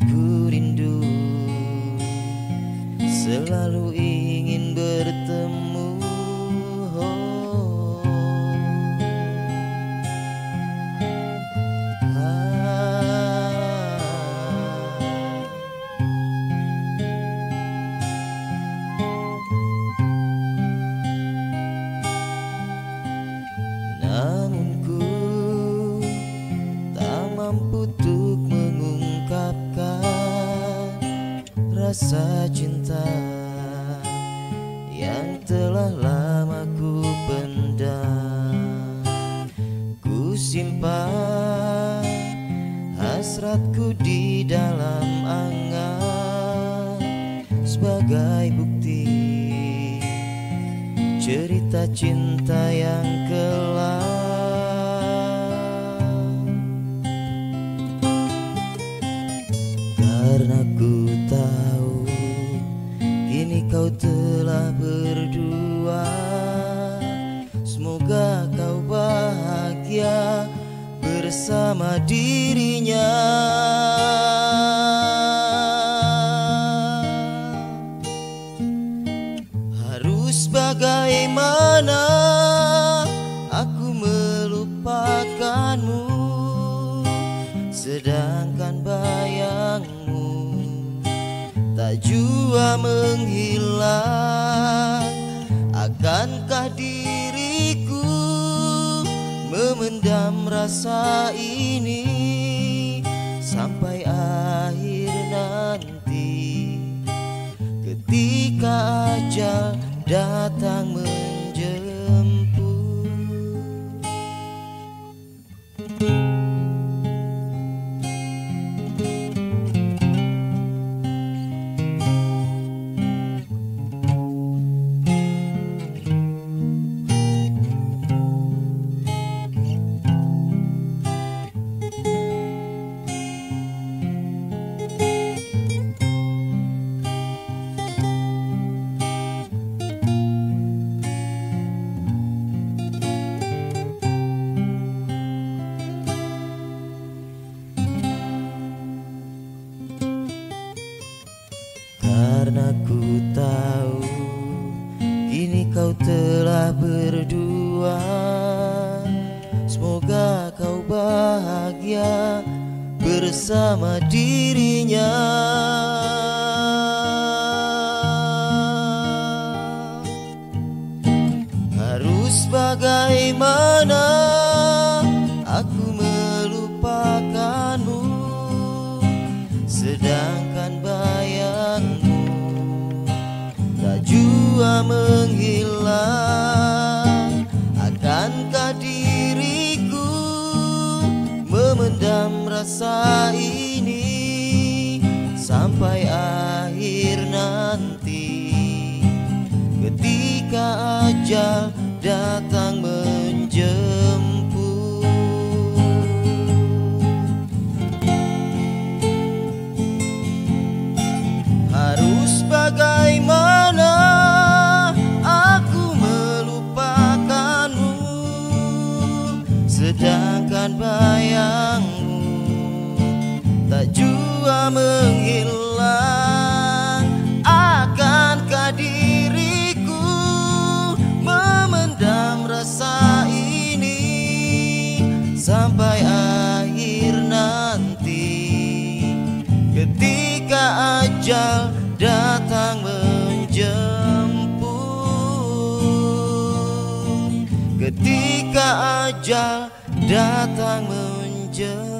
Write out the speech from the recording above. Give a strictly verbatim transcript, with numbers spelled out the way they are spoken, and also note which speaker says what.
Speaker 1: Ku rindu, selalu ingin bertemu. Oh. Ah. Namun ku tak mampu untuk mengungkapkan rasa cinta yang telah lama ku pendam. Ku simpan hasratku di dalam angan sebagai bukti cerita cinta yang kelam. Karena ku tahu kini kau telah berdua, semoga kau bahagia bersama dirinya. Harus bagaimana aku melupakanmu, sedangkan bayangmu tak jua menghilang. Akankah diriku memendam rasa ini sampai akhir nanti, ketika ajal datang menjemput. Karena ku tahu kini kau telah berdua, semoga kau bahagia bersama dirinya. Harus bagaimana aku melupakanmu, sedangkan bayangmu tak jua menghilang. Akankah diriku memendam rasa ini sampai akhir nanti, ketika ajal datang menjemput. Harus bagaimana aku melupakanmu, sedangkan bayangmu tak jua menghilang. Akankah diriku memendam rasa ini sampai akhir nanti, ketika ajal datang menjemput, ketika ajal datang menjemput.